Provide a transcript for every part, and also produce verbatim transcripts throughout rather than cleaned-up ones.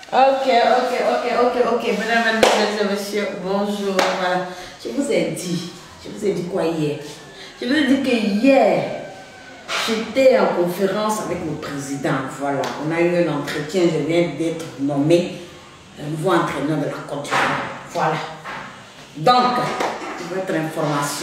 Ok, ok, ok, ok, ok. Mesdames, mesdemoiselles et messieurs, bonjour. Voilà. Je vous ai dit, je vous ai dit quoi hier? Je vous ai dit que hier, j'étais en conférence avec le président. Voilà, on a eu un entretien. Je viens d'être nommé le nouveau entraîneur de la Côte d'Ivoire. Voilà. Donc, votre information.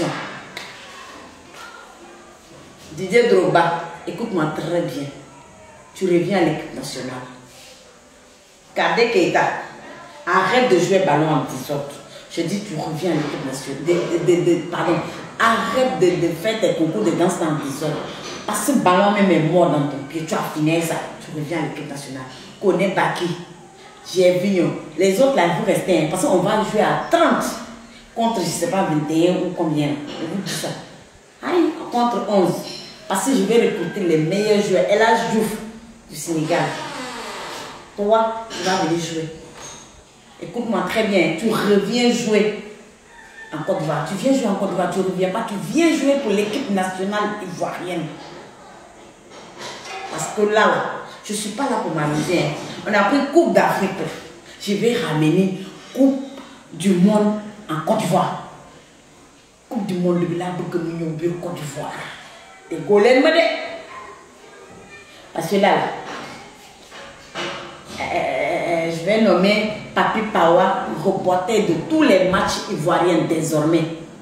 Didier Drogba, écoute-moi très bien. Tu reviens à l'équipe nationale. Kadé Keita, arrête de jouer ballon en désordre. Je dis, tu reviens à l'équipe nationale. De, de, de, de, pardon, arrête de, de faire tes concours de danse en désordre. Parce que ce ballon même est mort dans ton pied. Tu as fini ça. Tu reviens à l'équipe nationale. Connais Baki, Gervinho. Les autres là, vous restez. Hein, parce qu'on va jouer à trente contre, je ne sais pas, vingt et un ou combien. Je vous dis ça. Aïe, contre onze. Parce que je vais recruter les meilleurs joueurs. El Hadji Diouf du Sénégal. Toi, tu vas venir jouer. Écoute-moi très bien. Tu reviens jouer en Côte d'Ivoire. Tu viens jouer en Côte d'Ivoire. Tu ne reviens pas. Tu viens jouer pour l'équipe nationale ivoirienne. Parce que là, là je ne suis pas là pour m'amuser. Hein. On a pris Coupe d'Afrique. Je vais ramener Coupe du Monde en Côte d'Ivoire. Coupe du Monde de la Côte d'Ivoire. T'es golène, madé. Parce que là, là euh, je vais nommer Papi Pawa, reporter de tous les matchs ivoiriens désormais.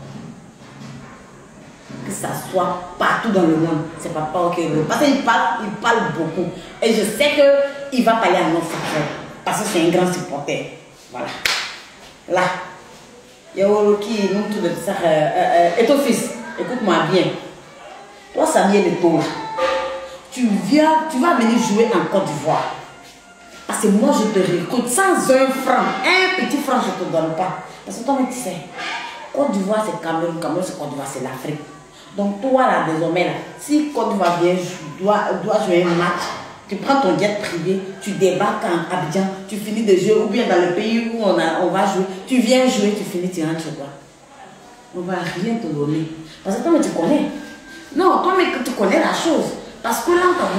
Que ça soit partout dans le monde. C'est Papa ok. Parce qu'il parle, il parle beaucoup. Et je sais qu'il va parler à notre frère. Parce que c'est un grand supporter. Voilà. Là. Il y a qui nous tout de ça. Et ton fils, écoute-moi bien. Toi, Samuel Eto'o, tu viens, tu vas venir jouer en Côte d'Ivoire. Parce que moi, je te recrute sans un franc. Un petit franc, je ne te donne pas. Parce que toi, tu sais, Côte d'Ivoire, c'est Cameroun. Cameroun, c'est Côte d'Ivoire, c'est l'Afrique. Donc, toi, là, désormais, là, si Côte d'Ivoire vient, doit, doit jouer un match, tu prends ton jet privé, tu débarques en Abidjan, tu finis de jouer, ou bien dans le pays où on, a, on va jouer, tu viens jouer, tu finis, tu rentres chez toi. On ne va rien te donner. Parce que toi, mais tu connais. Non, toi, mais tu connais la chose. Parce que là,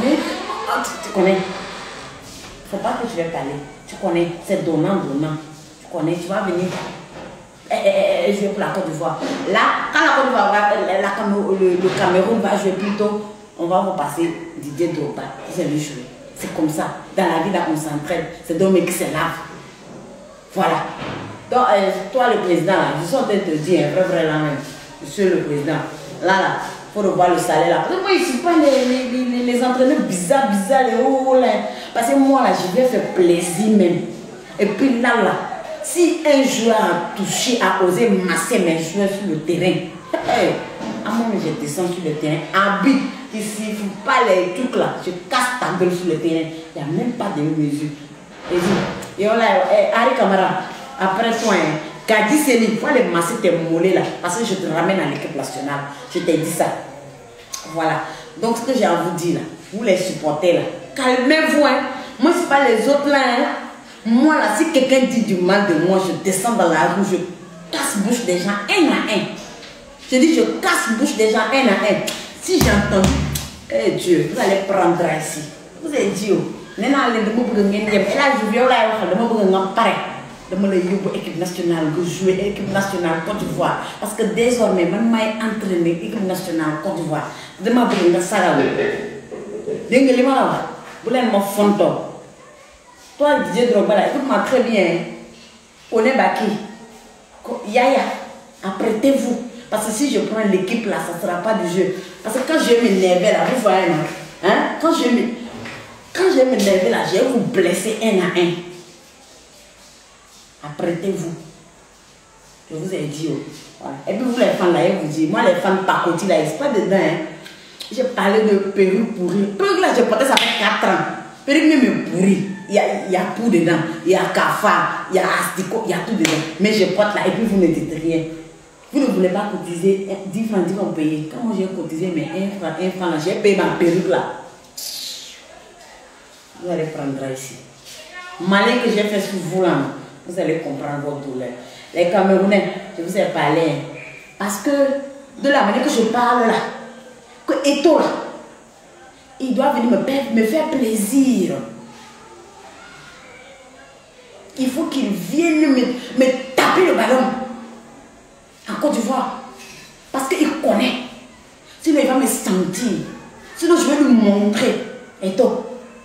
tu connais. Il ne faut pas que tu viennes parler. Tu connais. C'est donnant, donnant. Tu connais. Tu vas venir eh, eh, eh, jouer pour la Côte d'Ivoire. Là, quand la Côte d'Ivoire va, la, la, le, le Cameroun va jouer plutôt, on va vous passer Didier Drogba. Vous allez jouer. C'est comme ça. Dans la vie, là, on s'entraîne. C'est deux mecs qui se lavent. Voilà. Donc, euh, toi, le président, là, je suis en train de te dire, vrai, vrai, là même, monsieur le président, là, là, il faut revoir le salaire là. Parce que moi, je ne suis pas les, les, les, les entraîneurs bizarres, bizarres, les hauts là. Parce que moi, là, je vais faire plaisir même. Et puis là, là, si un joueur a touché, a osé masser mes joueurs sur le terrain, hey, à moi, je descends sur le terrain, habite, ici, il ne faut pas les trucs là, je casse ta gueule sur le terrain. Il n'y a même pas de mesure. Et là, Harry Camara, après toi, Kadi Seni, il faut aller masser tes mollets là, parce que je te ramène à l'équipe nationale. Je t'ai dit ça. Voilà. Donc, ce que j'ai à vous dire là, vous les supporters là, calmez-vous. Hein. Moi, ce n'est pas les autres là. Hein. Moi là, si quelqu'un dit du mal de moi, je descends dans la rue, je casse bouche des gens un à un. Je dis, je casse bouche des gens un à un. Si j'entends, eh Dieu, vous allez prendre ici. Vous avez dit, oh, là, je viens là, je vais l'équipe nationale, jouer l'équipe nationale Côte d'Ivoire. Parce que désormais, même moi, entraîné l'équipe nationale Côte d'Ivoire. Je vais vous ça. Je vais vous faire. Toi, Didier Drogba, écoute-moi très bien. On est Baki. Yaya, apprêtez-vous. Parce que si je prends l'équipe là, ça ne sera pas du jeu. Parce que quand je vais m'énerver là, vous voyez, hein? Quand je vais quand je vais m'énerver là, je vais vous blesser un à un. Apprêtez-vous. Je vous ai dit. Oh. Voilà. Et puis vous les fans là, je vous dis, moi les fans pacotille là, ils ne sont pas dedans. Hein? J'ai parlé de perruque pourrie. Perruque là, je portais ça fait quatre ans. Perruque même est pourrie. Il y a, il y a tout dedans. Il y a cafard, il y a asticot, il y a tout dedans. Mais je porte là et puis vous ne dites rien. Vous ne voulez pas cotiser dix francs, dix francs payés. Quand moi j'ai cotisé mes un franc, un franc là, j'ai payé ma perruque là. Vous allez prendre ici. Malin que j'ai fait sur vous là, vous allez comprendre votre douleur. Les Camerounais, je vous ai parlé. Parce que de la manière que je parle là, que Eto'o là, il doit venir me, me faire plaisir. Il faut qu'il vienne me, me taper le ballon. En Côte d'Ivoire. Parce qu'il connaît. Sinon, il va me sentir. Sinon, je vais lui montrer. Et toi,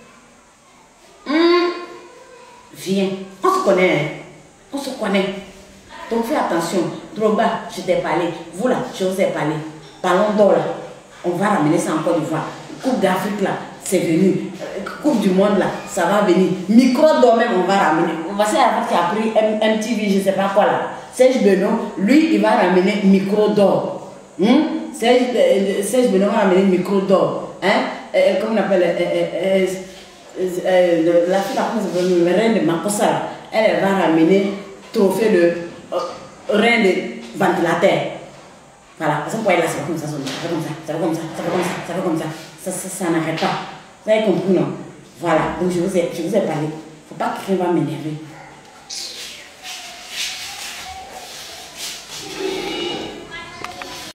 hum, viens. On se connaît. Hein? On se connaît. Donc, fais attention. Drogba, je t'ai parlé. Vous là, je vous ai parlé. Ballon d'or là. On va ramener ça en Côte d'Ivoire. Coupe d'Afrique là, c'est venu. Coupe du monde là, ça va venir. Micro d'or même, on va ramener. Voici la qui a pris M T V, je ne sais pas quoi là. Serge Benoît, lui, il va ramener micro d'or. Hum? Serge, euh, Serge Benoît va ramener micro d'or. Hein? Euh, comment on appelle euh, euh, euh, la fille, la reine de Makossa, elle, elle va ramener trophée de euh, reine de ventilateur. Voilà, parce que là, ça va comme ça, ça va comme ça, ça va comme ça, ça va comme ça, ça va comme ça, ça, ça, ça n'arrête pas. Vous avez compris, non? Voilà, donc je vous ai, je vous ai parlé. Il ne faut pas que quelqu'un va m'énerver.